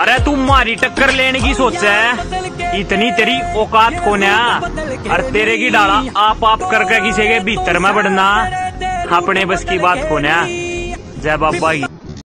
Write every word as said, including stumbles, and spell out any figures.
अरे तू मारी टक्कर लेने की सोच है, इतनी तेरी औकात कौन है? अरे तेरे की डाला आप आप करके किसी के भीतर में बढ़ना अपने बस की बात कौन है? जय बाबा की।